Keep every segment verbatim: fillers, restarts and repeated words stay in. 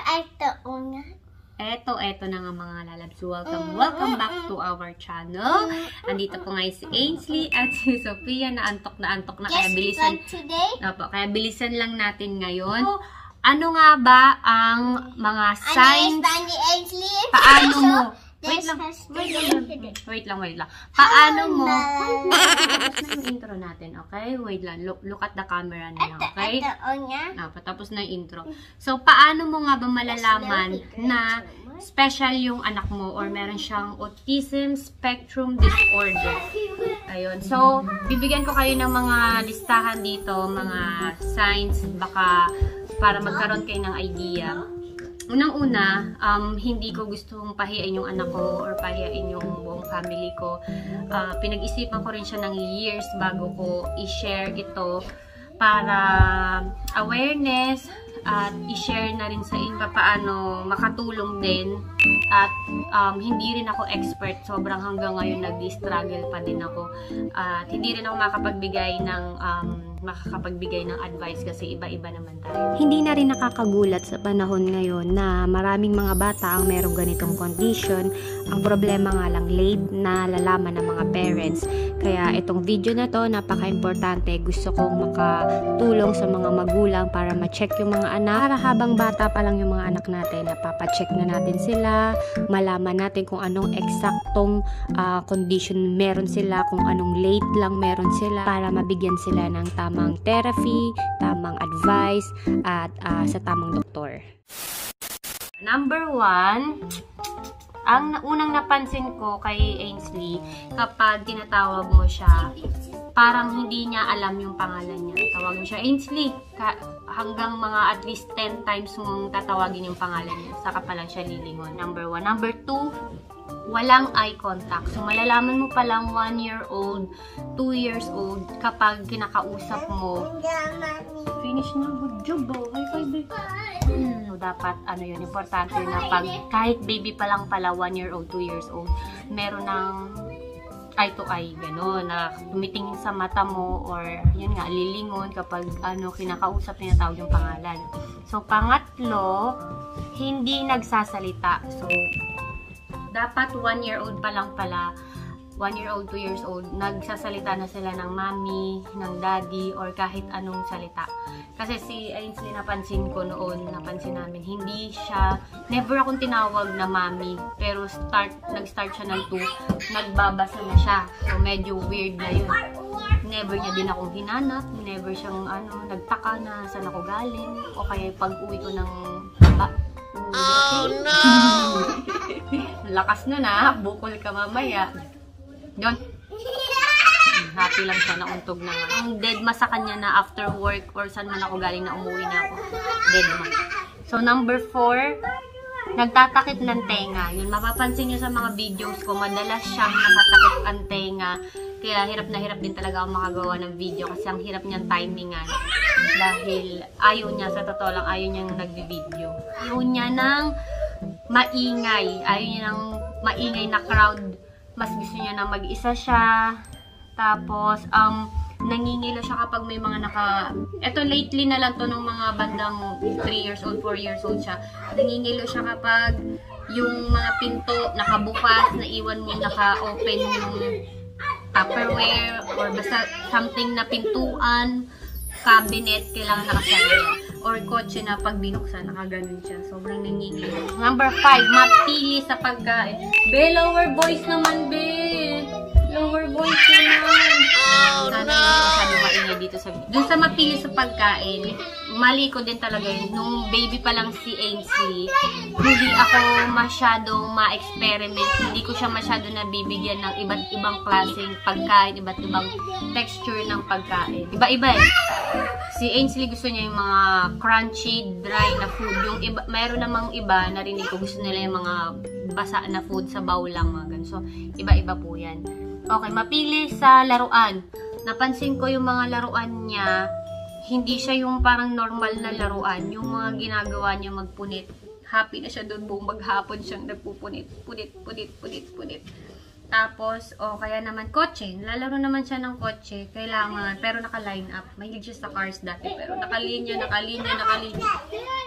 ito una. Eto, eto na nga mga lalabs. Welcome, welcome back to our channel. Andito po ngayon si Ainsley at si Sophia na antok na antok na. Kaya bilisan, opo, kaya bilisan lang natin ngayon. Ano nga ba ang mga signs? Paano mo? Wait lang, wait lang, wait lang, wait lang. Paano mo? Tapos na yung intro natin, okay? Wait lang, look, look at the camera na lang, okay? Ah, patapos na yung intro. So, paano mo nga ba malalaman na special yung anak mo or meron siyang autism spectrum disorder? Ayun. So, bibigyan ko kayo ng mga listahan dito, mga signs, baka para magkaroon kayo ng idea. Unang-una, um, hindi ko gustong pahiyain yung anak ko or pahiyain yung buong family ko. Uh, pinag-isipan ko rin siya ng years bago ko i-share ito para awareness at i-share na rin sa inyo paano makatulong din. At um, hindi rin ako expert. Sobrang hanggang ngayon nag-struggle pa din ako. At hindi rin ako makapagbigay ng um, makakapagbigay ng advice kasi iba-iba naman tayo. Hindi na rin nakakagulat sa panahon ngayon na maraming mga bata ang merong ganitong condition. Ang problema nga lang late na lalaman ng mga parents. Kaya itong video na to napaka-importante. Gusto kong makatulong sa mga magulang para ma-check yung mga anak. Para habang bata pa lang yung mga anak natin, napapacheck na natin sila, malaman natin kung anong eksaktong uh, condition meron sila, kung anong late lang meron sila para mabigyan sila ng tamang therapy, tamang advice, at uh, sa tamang doktor. Number one, ang unang napansin ko kay Ainsley, kapag tinatawag mo siya, parang hindi niya alam yung pangalan niya. Tawag mo siya, Ainsley, ka hanggang mga at least ten times mong tatawagin yung pangalan niya. Saka pa lang siya lilingon. Number one. Number two, walang eye contact. So, malalaman mo palang one year old, two years old, kapag kinakausap mo. Finish na. Good job, oh. High five, baby. Hmm, dapat, ano yun, importante na pag, kahit baby pa lang pala, one year old, two years old, meron ng eye to eye, gano'n, na tumitingin sa mata mo, or, yun nga, lilingon kapag, ano, kinakausap, tinatawag yung pangalan. So, pangatlo, hindi nagsasalita. So, dapat one year old pa lang pala, one year old, two years old, nagsasalita na sila ng mommy, ng daddy, or kahit anong salita. Kasi si Ainsley, napansin ko noon, napansin namin, hindi siya, never akong tinawag na mommy, pero start, nag-start siya ng two, nagbabasa na siya. So, medyo weird na yun. Never niya din akong hinanap, never siyang, ano, nagtaka na saan ako galing, o kaya pag-uwi ko ng ba, oh no! Lakas na na, bukol ka mamaya. Yun. Happy lang siya, nauntog na nga. Ang dead ma sa kanya na after work or saan man ako galing na umuwi na ako. Dead ma. So, number four, nagtatakip ng tenga. Yun, mapapansin niyo sa mga videos ko, madalas siyang nakatakip ang tenga. Kaya hirap na hirap din talaga ako makagawa ng video kasi ang hirap niyang timingan. Dahil ayaw niya, sa totoo lang, ayaw niyang nagbi-video. Ayaw niya ng maingay. Ayaw niya ng maingay na crowd. Mas gusto niya na mag-isa siya. Tapos, um, nangingilo siya kapag may mga naka... Eto, lately na lang to nung mga bandang three years old, four years old siya. Nangingilo siya kapag yung mga pinto nakabukas, naiwan mo naka-open yung Tupperware, or basta something na pintuan, cabinet, kailangan nakasara. Or kotse na pag binuksan, nakaganon siya. Sobrang nangingilo. Number five, mapili sa pagkain. Be, lower voice naman, be. Lower voice naman. Oh, sana no! Hindi masyado maingay dito sa video. Dun sa mapili sa pagkain, mali ko din talaga yun. Nung baby pa lang si Ainsley, hindi ako masyadong ma-experiment. Hindi ko siya masyado nabibigyan ng iba't ibang klaseng pagkain, iba't ibang texture ng pagkain. Iba-iba eh. Si Ainsley gusto niya yung mga crunchy, dry na food. Yung iba, mayroon namang iba, narinig ko, gusto nila yung mga basa na food sa bowl lang. Mga ganun. So, iba-iba po yan. Okay, mapili sa laruan. Napansin ko yung mga laruan niya, hindi siya yung parang normal na laruan. Yung mga ginagawa niya magpunit. Happy na siya doon, buong maghapon siyang nagpupunit. Punit, punit, punit, punit. Tapos, o oh, kaya naman kotse. Lalaro naman siya ng kotse. Kailangan, pero naka-line up. Mahilig siya sa cars dati. Pero nakalinya, nakalinya, nakalinya.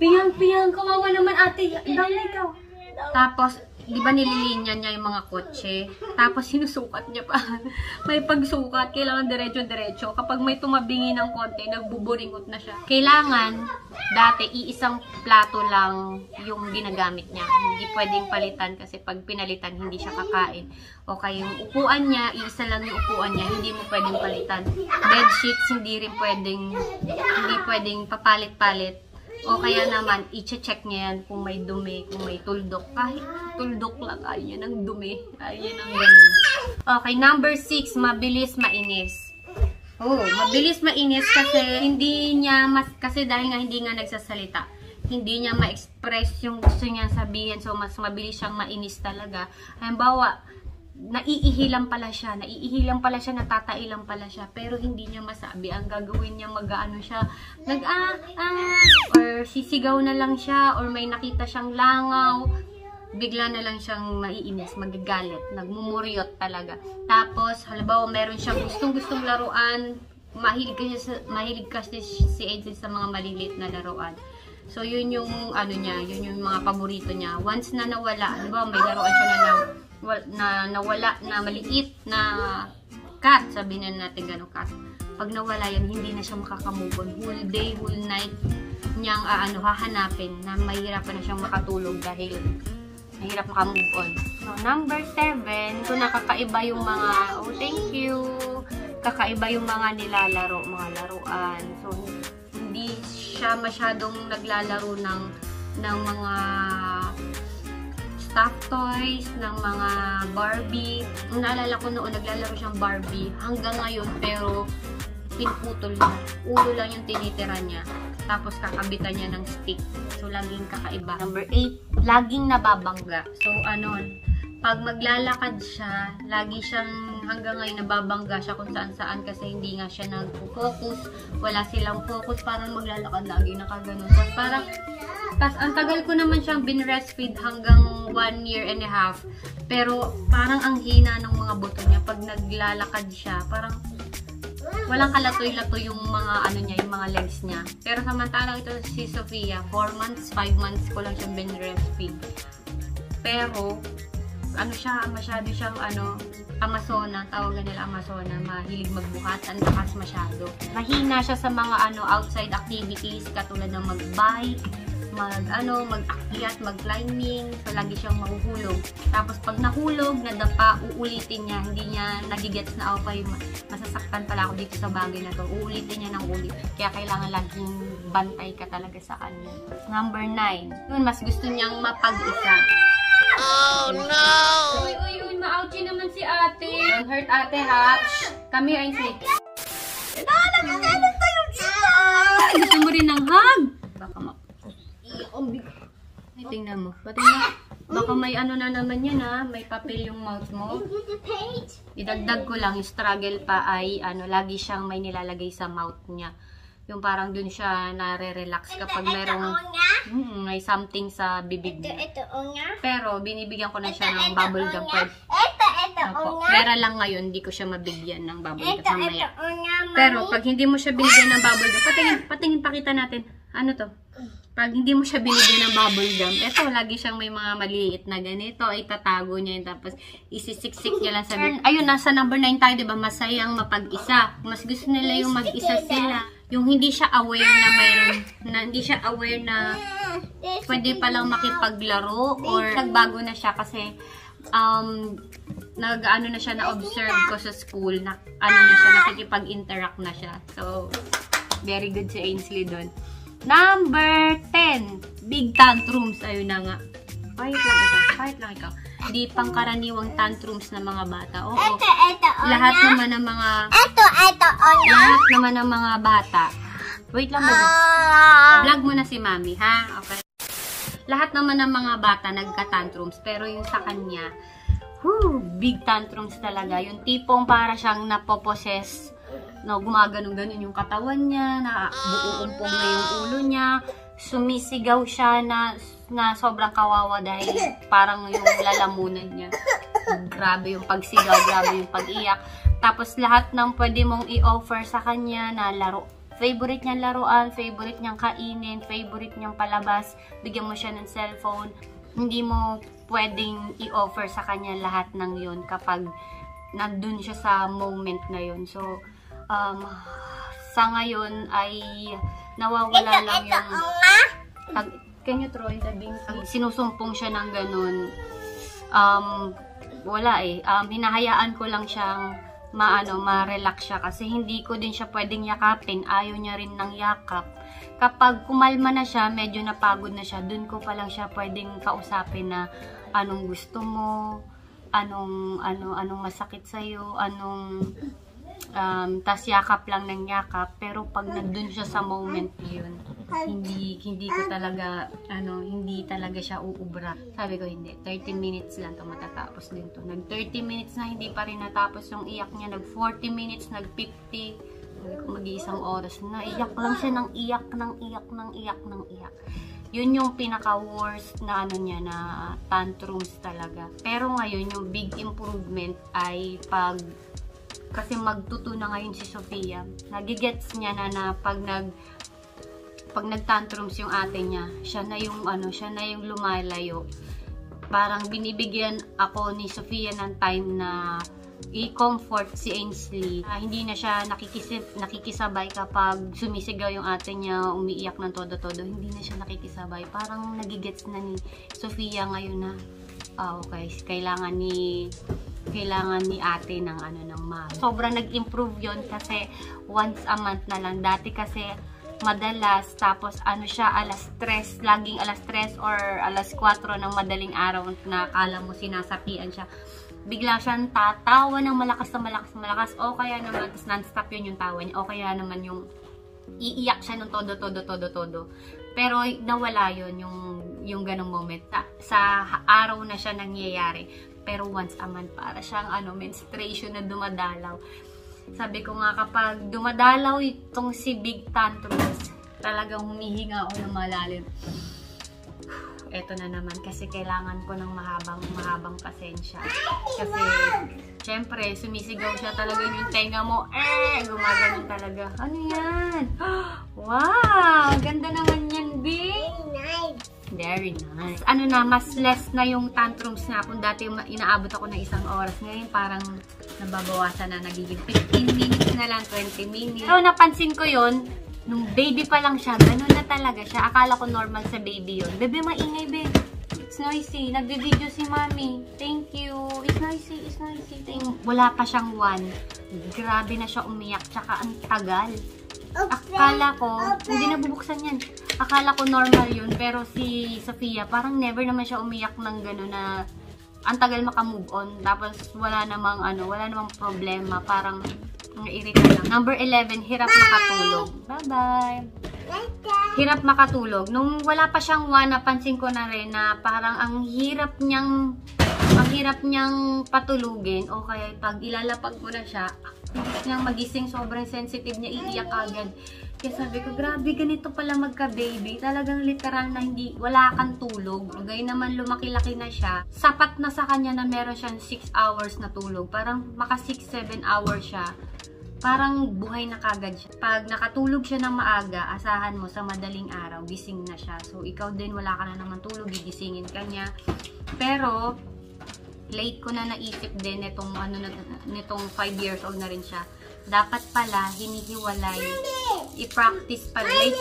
Piyang, piyang, kawawa naman ate. Dami ikaw. Tapos, di ba nililinya niya yung mga kotse? Tapos, sinusukat niya pa. May pagsukat, kailangan diretso-diretso. Kapag may tumabingi ng konti, nagbuburingot na siya. Kailangan, dati, iisang plato lang yung ginagamit niya. Hindi pwedeng palitan kasi pag pinalitan, hindi siya kakain. O kaya yung upuan niya, iisa lang yung upuan niya, hindi mo pwedeng palitan. Bed sheets, hindi rin pwedeng, hindi pwedeng papalit-palit. O kaya naman, i-check niya yan kung may dumi, kung may tuldok. Kahit tuldok lang, ayaw niya ng dumi. Ayaw niya ng ganun. Okay, number six, mabilis mainis. Oh, mabilis mainis kasi hindi niya, mas, kasi dahil nga hindi nga nagsasalita, hindi niya ma-express yung gusto niya sabihin. So, mas mabilis siyang mainis talaga. Halimbawa, naiihilang pala siya, naiihilang pala siya, natatailang pala siya, pero hindi niya masabi. Ang gagawin niya, mag-ano siya, nag ah, ah, or sisigaw na lang siya, or may nakita siyang langaw, bigla na lang siyang maiinis, magagalit, nagmumuryot talaga. Tapos, halimbawa, meron siyang gustong-gustong laruan, mahilig kasi, mahilig kasi si Aiden sa mga maliliit na laruan. So, yun yung, ano niya, yun yung mga paborito niya. Once na nawala, halimbawa, may laruan siya na nawala, na nawala na maliit na cat, sabihin na natin gano'ng cat. Pag nawala yan, hindi na siya makakamove on. Whole day, whole night niyang uh, ano, hahanapin na mahirapan na siyang makatulog dahil mahirap makamove on. So, number seven, ito nakakaiba yung mga, oh thank you, kakaiba yung mga nilalaro, mga laruan. So, hindi siya masyadong naglalaro ng, ng mga stuffed toys, ng mga Barbie. Naalala ko noon, naglalaro siyang Barbie hanggang ngayon, pero pinuputol niya. Ulo lang yung tinitira niya. Tapos kakabitan niya ng stick. So, laging kakaiba. Number eight, laging nababangga. So, ano, pag maglalakad siya, lagi siyang hanggang ngayon nababangga siya kung saan-saan kasi hindi nga siya nag-focus. Wala silang focus. Parang maglalakad lagi nakaganon. Tapos parang Tapos, ang tagal ko naman siyang bin-breastfeed hanggang one year and a half. Pero, parang ang hina ng mga buto niya. Pag naglalakad siya, parang walang kalatoy-latoy yung mga, ano niya, yung mga legs niya. Pero, samantalang ito si Sofia, four months, five months ko lang siyang bin-breastfeed. Pero, ano siya, masyado siyang, ano, Amazona, tawagan nila Amazona, mahilig magbuhat, ang lakas masyado. Mahina siya sa mga, ano, outside activities, katulad ng mag-bike, mag ano, mag-akyat, mag-climbing, so lagi siyang mahuhulog. Tapos pag nahulog, nadapa, uulitin niya, hindi niya nagigets na okay, masasaktan pala ako dito sa bagay na to. Uulitin niya ng ulit. Kaya kailangan laging bantay ka talaga sa kanya. Number nine. Yun, mas gusto niyang mapag-isa. Oh no! Uy, uy, uy, ma-ouchie naman si ate. Don't hurt ate ha. Come here, Ainsley. Ah, nagkakalit tayo dito! Gusto mo rin ng hug? Baka ma... Tingnan mo. Tingnan. Baka may ano na naman yan ha. May papel yung mouth mo. Idagdag ko lang, yung struggle pa ay ano, lagi siyang may nilalagay sa mouth niya. Yung parang dun siya nare-relax kapag merong hmm, may something sa bibig niya. Pero binibigyan ko na siya ng bubble gum. Opo, pera lang ngayon, hindi ko siya mabigyan ng bubble gum mamaya. Pero pag hindi mo siya binigyan ng bubble gum, patingin, patingin pakita natin. Ano to? Pag hindi mo siya binigyan ng bubble gum, eto, lagi siyang may mga maliit na ganito, itatago niya yun, tapos isisiksik niya lang sa bibig. Ayun, nasa number nine tayo, diba? Masayang mapag-isa. Mas gusto nila yung mag-isa sila. Yung hindi siya aware na mayroon, na hindi siya aware na pwede palang makipaglaro or nagbago na siya kasi um, nag-ano na siya, na-observe ko sa school, na ano na siya, nakikipag-interact na siya. So, very good si Ainsley doon. Number ten, big tantrums. Ayun na nga. Kahit lang ikaw, kahit lang ikaw. Di pangkaraniwang tantrums ng mga bata. Oo, Ito, ito, lahat Ona. naman ng mga Ito, ito, Ona. lahat naman ng mga bata. Wait lang ba? Ah. Vlog mo na si Mami, ha? Okay. Lahat naman ng mga bata nagka-tantrums, pero yung sa kanya, whew, big tantrums talaga. Yung tipong para siyang napoposes, no, gumaganon-ganon yung katawan niya, na buuumpong na yung ulo niya, sumisigaw siya na, na sobrang kawawa dahil parang yung lalamunan niya. Grabe yung pagsigaw, grabe yung pag-iyak. Tapos lahat ng pwede mong i-offer sa kanya na laro, favorite niyang laruan, favorite niyang kainin, favorite niyang palabas, bigyan mo siya ng cellphone. Hindi mo pwedeng i-offer sa kanya lahat ng yun kapag nandun siya sa moment na yun. So, um, sa ngayon ay nawawala Ito, lang ito, yung... nga. Pag, can you throw in the beans? Sinusumpong siya ng ganun. Um, wala eh. Um, hinahayaan ko lang siyang maano, ma-relax siya kasi hindi ko din siya pwedeng yakapin. Ayaw niya rin ng yakap. Kapag kumalma na siya, medyo napagod na siya, dun ko pa lang siya pwedeng kausapin na anong gusto mo, anong ano anong masakit sa iyo, anong um, tas yakap lang ng yakap. Pero pag nandun siya sa moment yun, hindi hindi ko talaga ano hindi talaga siya uubra. Sabi ko hindi, thirty minutes lang to, matatapos din to. Nag thirty minutes na hindi pa rin natapos yung iyak niya, nag forty minutes, nag fifty. Sabi ko mag-iisang oras na iyak lang siya ng iyak ng iyak ng iyak ng iyak. Yun yung pinaka worst na ano niya, na tantrums talaga. Pero ngayon yung big improvement ay pag kasi magtuto na ngayon si Sofia, nagigets niya na na pag nag pag nagtantrums yung ate niya, siya na yung ano, siya na yung lumalayo. Parang binibigyan ako ni Sofia ng time na i-comfort si Ainsley. Uh, hindi na siya nakikisib, nakikisabay kapag sumisigaw yung ate niya, umiiyak ng todo-todo. Hindi na siya nakikisabay. Parang nagigets na ni Sofia ngayon na, ah, okay, kailangan ni kailangan ni ate ng ano ng mom. Sobrang nag-improve yon kasi once a month na lang. Dati kasi madalas, tapos ano siya, alas tres, laging alas tres or alas kwatro ng madaling araw na akala mo sinasapian siya. Bigla siyang tatawa ng malakas na malakas na malakas, o kaya naman, tapos non-stop yun yung tawa niya, o kaya naman yung iiyak siya ng todo, todo, todo, todo. Pero nawala yun, yung, yung ganong moment. Sa, sa araw na siya nangyayari, pero once a month, para siyang ano, menstruation na dumadalaw. Sabi ko nga, kapag dumadalaw itong si Big Tantrums, talagang humihinga ako ng malalim. Eto na naman, kasi kailangan ko ng mahabang mahabang pasensya. Kasi, syempre, sumisigaw siya talaga yung tenga mo. Eh, gumaganon talaga. Ano yan? Wow! Ganda naman yan, Big! Very nice. Ano na, mas less na yung tantrums na. Kung dati inaabot ako ng isang oras, ngayon parang nababawasan na, nagiging fifteen minutes na lang, twenty minutes. Pero napansin ko yun, nung baby pa lang siya, ganun na talaga siya. Akala ko normal sa baby yun. Bebe, maingay, babe. It's noisy. Nagbe-video si mami. Thank you. It's noisy. It's noisy. Thank you. Wala pa siyang one. Grabe na siya umiyak. Tsaka ang tagal. Akala ko, hindi na bubuksan yan. Akala ko normal yun. Pero si Sofia, parang never naman siya umiyak ng gano'n na ang tagal makamove on. Tapos wala namang ano, wala namang problema. Parang na-irita lang. Number eleven, hirap makatulog. Bye-bye. Hirap makatulog. Nung wala pa siyang one, napansin ko na rin na parang ang hirap niyang ang hirap niyang patulugin, o kaya pag ilalapag mo na siya, hirap niyang magising, sobrang sensitive niya, iiyak agad. Kaya sabi ko, grabe, ganito pala magka-baby. Talagang literal na hindi, wala kang tulog. Gaya naman lumaki-laki na siya. Sapat na sa kanya na meron siyang six hours na tulog. Parang maka six to seven hours siya. Parang buhay na kagad siya. Pag nakatulog siya ng maaga, asahan mo sa madaling araw, gising na siya. So, ikaw din, wala ka na naman tulog, gigisingin ka niya. Pero, late ko na naisip din nitong, ano, nitong five years old na rin siya. Dapat pala, hinihiwalay. I-practice pala. Late.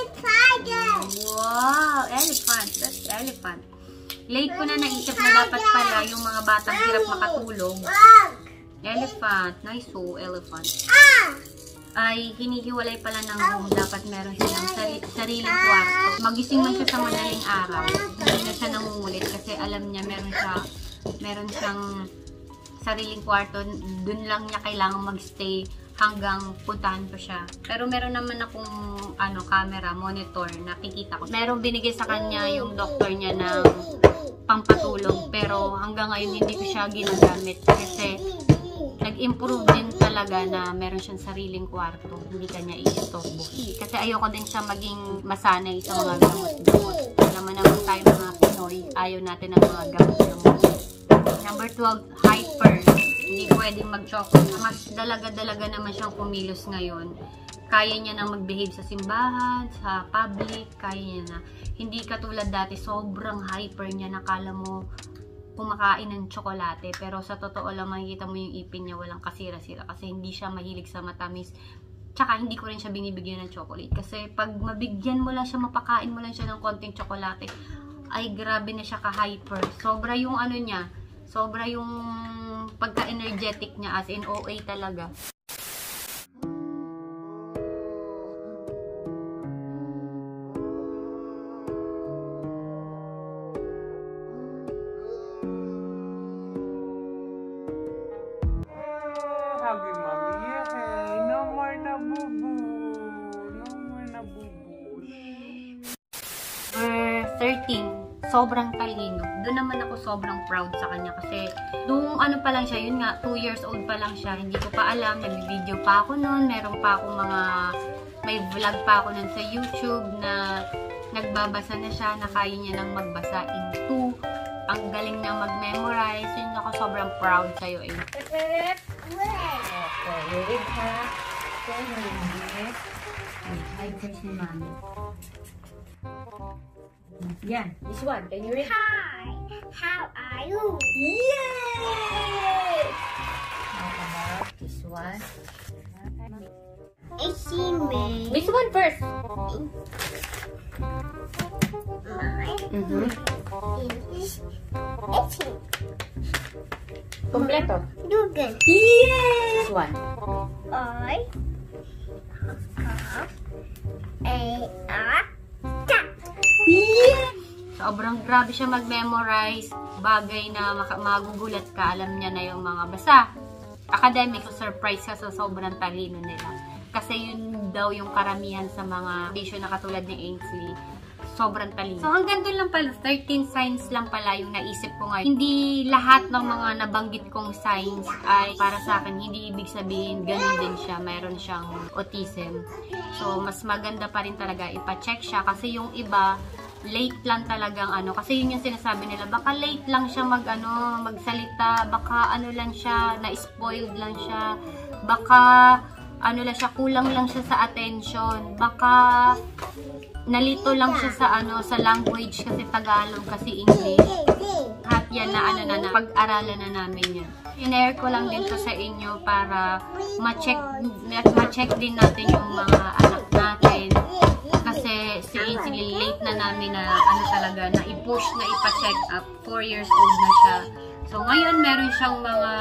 Wow! Elephant. That's elephant. Late ko na naisip na dapat pala yung mga batang hirap makatulog. Elephant. Nice, oh, elephant. Ay hinihiwalay pala ng room. Dapat meron silang sari sariling kwarto. Magising man siya sa madaling araw, hindi na siya nangungulit kasi alam niya meron siya meron siyang sariling kwarto. Dun lang niya kailangan magstay hanggang puntahan ko siya. Pero meron naman akong ano, camera, monitor, nakikita ko. Meron binigay sa kanya yung doctor niya ng pampatulog. Pero hanggang ngayon hindi ko siya ginagamit kasi nag-improve din talaga na meron siyang sariling kwarto. Hindi kanya i-stokbo. Kasi ayoko din siya maging masanay sa mga gamot-gamot. Alam mo naman tayo mga Pinoy, ayaw natin ng mga gamot-gamot. Number twelve, hyper. Hindi pwedeng mag-chocolate. Mas dalaga-dalaga naman siyang kumilos ngayon. kaya niya na mag-behave sa simbahan, sa public, kaya niya na. Hindi katulad dati, sobrang hyper niya, nakala mo kumakain ng tsokolate, pero sa totoo lang makikita mo yung ipin niya walang kasira-sira kasi hindi siya mahilig sa matamis. Tsaka hindi ko rin siya binibigyan ng chocolate kasi pag mabigyan mo lang siya, mapakain mo lang siya ng konting tsokolate, ay grabe na siya ka-hyper. Sobra yung ano niya, sobra yung pagka-energetic niya, as in O A talaga. Happy mommy, yay! No more na bubu! No more na bubu! Number thirteen, sobrang talino. Doon naman ako sobrang proud sa kanya kasi nung ano pa lang siya, yun nga, two years old pa lang siya, hindi ko pa alam, nag-video pa ako noon, meron pa akong mga, may vlog pa ako noon sa YouTube na nagbabasa na siya, na kaya niya nang magbasa in two. Ang galing na mag-memorize, yun ako sobrang proud sa'yo eh. Okay, you read ha? Okay, read. Hi, first ni Mami. Yan, this one. Can you read? Hi, how are you? Yay! How about this one? It's me. This one first. Mine Mm-hmm. is itchy. Kompleto. Google. Yes! This one. I have a cat. Yes! Sobrang grabe siya mag-memorize. Bagay na maka- magugulat ka. Alam niya na yung mga basta. Academic, so surprise ka sa sobrang talino nila. Kasi yun daw yung karamihan sa mga vision na katulad ni Ainsley. Sobrang talino. So hanggang doon lang pala, thirteen signs lang pala yung naisip ko ngayon. Hindi lahat ng mga nabanggit kong signs ay para sa akin, hindi ibig sabihin ganun din siya, mayroon siyang autism. So mas maganda pa rin talaga ipa-check siya kasi yung iba, late lang talagang ano, kasi yun yung sinasabi nila, baka late lang siya mag ano, magsalita, baka ano lang siya, na-spoiled lang siya, baka ano lang siya, kulang lang siya sa attention, baka nalito lang siya sa ano, sa language kasi Tagalog, kasi English. At yan na ano na, na pag-aralan na namin yan. In-air ko lang din to sa inyo para ma-check ma-check din natin yung mga anak natin. Kasi si Ainsley late na namin na ano talaga, na i-push na ipa-check up. four years old na siya. So ngayon meron siyang mga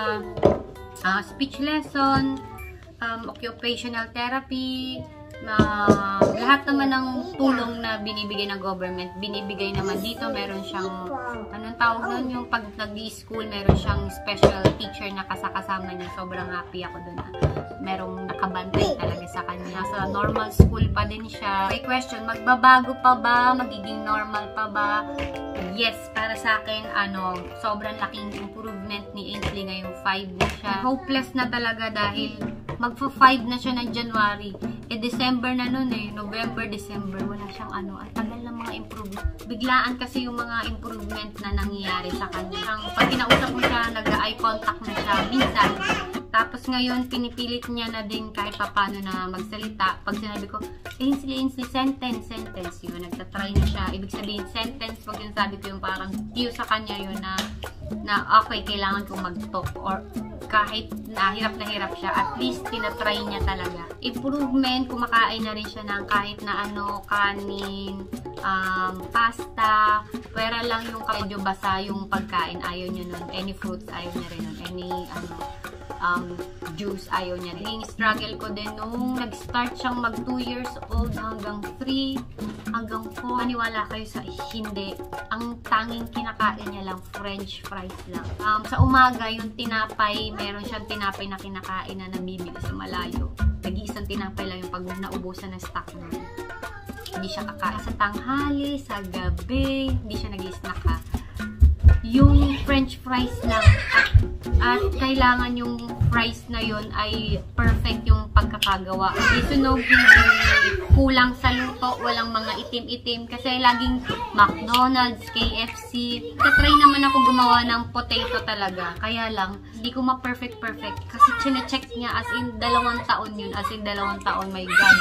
uh, speech lesson, um, occupational therapy, na lahat naman ng tulong na binibigay ng government, binibigay naman dito. Meron siyang, anong tawag nun, yung pag nag-i-school, meron siyang special teacher na kasakasama niya. Sobrang happy ako dun na merong nakabantay talaga sa kanya. Sa normal school pa din siya. May question, magbabago pa ba? Magiging normal pa ba? Yes, para sa akin, ano, sobrang laking improvement ni Ainsley ngayong five na siya. Hopeless na talaga dahil magpa five na siya ng January. Eh, December na nun eh. November, December. Wala siyang ano. Ang tagal ng mga improvement. Biglaan kasi yung mga improvement na nangyayari sa kanya. Ang, pag kinausap mo siya, nag-eye contact na siya. Minsan. Tapos ngayon, pinipilit niya na din kahit papano na magsalita. Pag sinabi ko, Ainsley, Ainsley, sentence, sentence. Yun, nagtatry na siya. Ibig sabihin, sentence. Pag sinasabi ko yung parang cue sa kanya yun na, na okay, kailangan kong mag-talk. Or kahit nahirap na hirap siya, at least tinatry niya talaga. Improvement, kumakain na rin siya ng kahit na ano, kanin, um, pasta, pwera lang yung medyo basa yung pagkain, ayaw niya nun. Any fruits, ayaw niya rin nun. Any, ano, um, juice, ayaw niya rin. Struggle ko din nung nag-start siyang mag two years old hanggang three, hanggang four. Maniwala kayo sa hindi. Ang tanging kinakain niya lang, french fries lang. Um, sa umaga, yung tinapay, meron siyang tinapay na kinakain na nabibili sa malayo. Nag-iisang tinapay lang yung pag naubusan ng stock na. Hindi siya kakain sa tanghali, sa gabi, hindi siya nag-i-snack ha. yung french fries lang. At, at kailangan yung fries na yun ay perfect yung pagkakagawa. Hindi sunog, hindi kulang sa luto, walang mga itim-itim. Kasi laging McDonald's, K F C. Katry naman ako gumawa ng potato talaga. Kaya lang, hindi ko ma-perfect-perfect. Kasi chinecheck niya as in dalawang taon yun. As in dalawang taon, my God.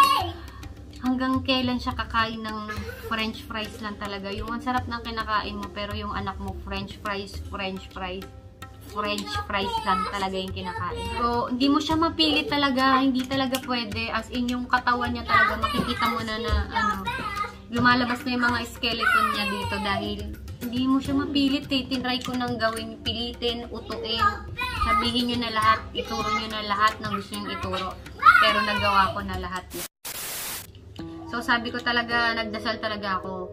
Hanggang kailan siya kakain ng french fries lang talaga. Yung ang sarap ng kinakain mo, pero yung anak mo french fries, french fries, french fries lang talaga yung kinakain. So, hindi mo siya mapilit talaga. Hindi talaga pwede. As in, yung katawan niya talaga, makikita mo na na, ano, lumalabas na yung mga skeleton niya dito dahil hindi mo siya mapilit eh. Tinry ko nang gawin, pilitin, utuin, sabihin nyo na lahat, ituro nyo na lahat ng gusto nyo ituro. Pero nagawa ko na lahat yun. So, sabi ko talaga, nagdasal talaga ako.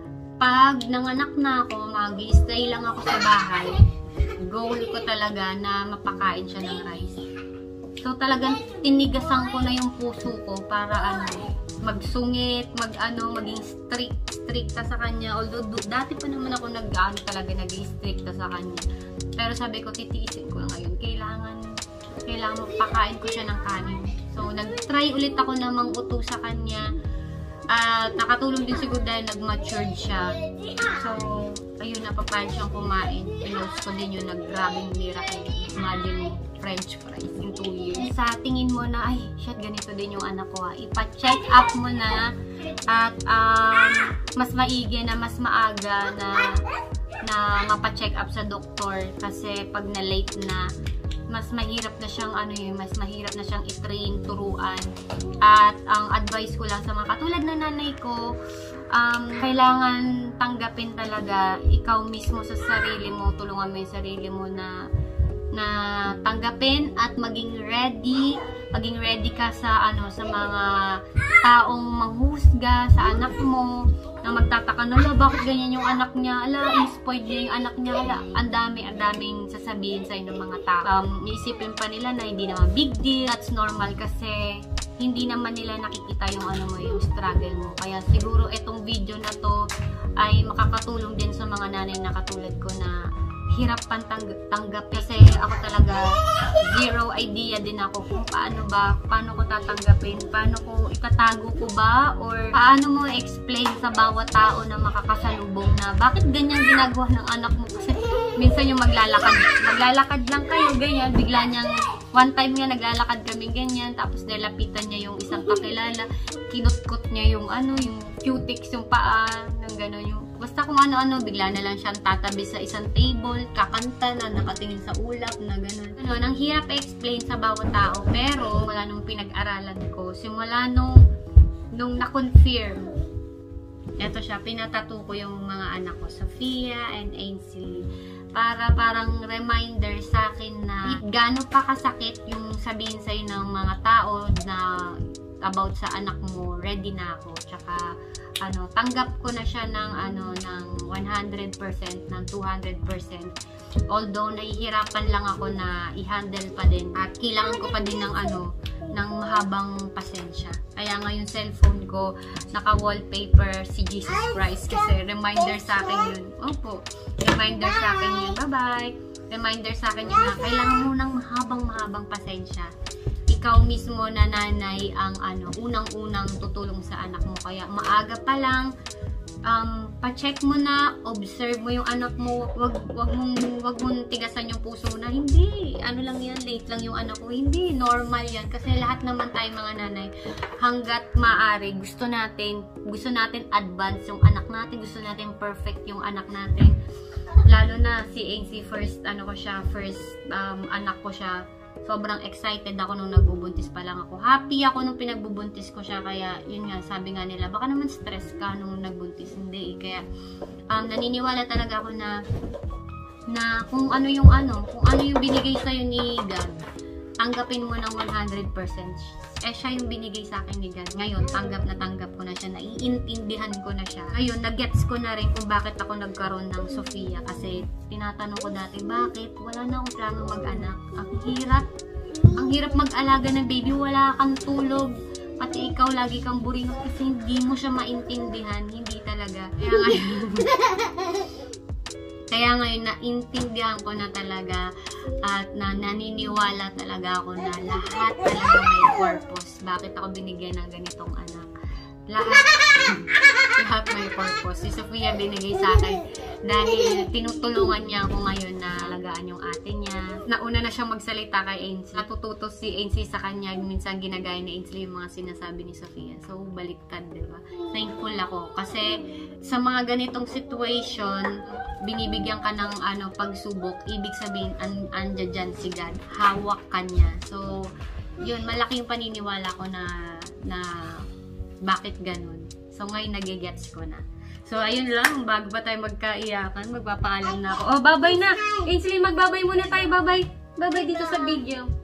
Pag nanganak na ako, mag-i-stay lang ako sa bahay, goal ko talaga na mapakain siya ng rice. So, talagang tinigasan ko na yung puso ko para ano, magsungit, mag-ano, maging strict, stricta sa kanya. Although, dati pa naman ako nag-ano talaga, naging stricta sa kanya. Pero sabi ko, titiisin ko na ngayon. Kailangan, kailangan mapakain ko siya ng kanin. So, nag-try ulit ako na mang-uto sa kanya. At nakatulong din siguro dahil nag-matured siya. So, ayun, napapayag siyang kumain. Pinost ko din yun, nag-grabing miracle. Imagine mo, french fries in two years. Sa tingin mo na, ay, shit, ganito din yung anak ko ha. Ipa-check up mo na at um, mas maigi na, mas maaga na na mapa-check up sa doktor. Kasi pag na-late na, mas mahirap na siyang ano yun, mas mahirap na siyang i-train, turuan. At ang advice ko lang sa mga katulad na nanay ko, um, kailangan tanggapin talaga ikaw mismo sa sarili mo, tulungan mo yung sarili mo na na tanggapin at maging ready, maging ready ka sa ano sa mga taong manghusga sa anak mo, na magtataka na, ala, bakit ganyan yung anak niya? Ala, in-spoiled niya yung anak niya. Ala, ang dami, ang daming sasabihin sa'yo ng mga tao. Um, iisipin pa nila na hindi naman big deal. That's normal kasi hindi naman nila nakikita yung ano mo, yung struggle mo. Kaya siguro itong video na to ay makakatulong din sa mga nanay na katulad ko na hirap pang tang tanggap kasi ako talaga zero idea din ako kung paano ba, paano ko tatanggapin, paano ko itatago ko ba, or paano mo explain sa bawat tao na makakasalubong na bakit ganyan ginagawa ng anak mo. Kasi minsan yung maglalakad, maglalakad lang kayo, ganyan, bigla niyang, one time nga naglalakad kami ganyan, tapos nilapitan niya yung isang kakilala, kinutkot niya yung ano, yung cutics, yung paa, ng gano'n, yung basta kung ano-ano, bigla na lang siyang tatabi sa isang table, kakanta na, nakatingin sa ulap na gano'n. Ano, ang hirap i-explain sa bawat tao, pero wala nung pinag-aralan ko, simula nung, nung na-confirm, eto siya, pinatato ko yung mga anak ko, Sophia and Ainsley, para parang reminder sa akin na gaano pa kasakit yung sabihin sa'yo ng mga tao na about sa anak mo, ready na ako, tsaka ano, tanggap ko na siya ng ano, ng one hundred percent, ng two hundred percent. Although nahihirapan lang ako na i-handle pa din at kailangan ko pa din ng ano, ng mahabang pasensya. Kaya ngayon cellphone ko naka-wallpaper si Jesus Christ kasi reminder sa akin yun. Opo, reminder sa akin yun. Bye-bye. Reminder sa akin yun na kailangan mo ng mahabang-mahabang pasensya. Ikaw mismo na nanay ang ano, unang-unang tutulong sa anak mo. Kaya maaga pa lang, um, pa-check mo na, observe mo yung anak mo, wag, wag, mong, wag mong tigasan yung puso na, hindi, ano lang yan, late lang yung anak ko. Hindi, normal yan. Kasi lahat naman tayo mga nanay, hanggat maaari, gusto natin, gusto natin advance yung anak natin, gusto natin perfect yung anak natin. Lalo na si Ainsley, first, ano ko siya, first um, anak ko siya. Sobrang excited ako nung nagbubuntis pa lang ako. Happy ako nung pinagbubuntis ko siya. Kaya, yun nga, sabi nga nila, baka naman stress ka nung nagbuntis. Hindi eh. Kaya, um, naniniwala talaga ako na, na kung ano yung ano, kung ano yung binigay sa'yo ni God, tanggapin mo ng one hundred percent. Eh, siya yung binigay sa akin ni God. Ngayon, tanggap na tanggap ko na siya. Naiintindihan ko na siya. Ngayon, nag-gets ko na rin kung bakit ako nagkaroon ng Sophia. Kasi, tinatanong ko dati, bakit? Wala na akong plano mag-anak. Ang hirap. Ang hirap mag-alaga ng baby. Wala kang tulog. Pati ikaw, lagi kang buringot kasi hindi mo siya maintindihan. Hindi talaga. Kaya ngayon, Kaya ngayon, naintindihan ko na talaga at na naniniwala talaga ako na lahat talaga may purpose. Bakit ako binigyan ng ganitong anak? Lahat. Lahat may purpose. Si Sofia binigay sa akin dahil tinutulungan niya ako ngayon na alagaan yung ate niya. Nauna na siyang magsalita kay Ainsley. Natututo si Ainsley sa kanya. Minsan ginagaya ni Ainsley yung mga sinasabi ni Sofia. So, baliktad, diba? Thankful ako. Kasi sa mga ganitong situation, binibigyan ka ng ano, pagsubok. Ibig sabihin, an andyan dyan si God. Hawak ka niya. So, yun, malaking paniniwala ko na na bakit ganun. So, ngayon nagigets ko na. So, ayun lang. Bago pa tayo magkaiyakan, magpapaalam na ako. Oh, babay na! Ainsley, magbabay muna tayo. Babay! Babay dito sa video.